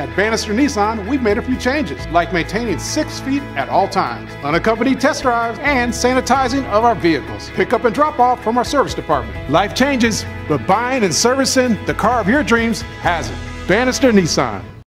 At Banister Nissan, we've made a few changes, like maintaining 6 feet at all times, unaccompanied test drives, and sanitizing of our vehicles. Pick up and drop off from our service department. Life changes, but buying and servicing the car of your dreams hasn't. Banister Nissan.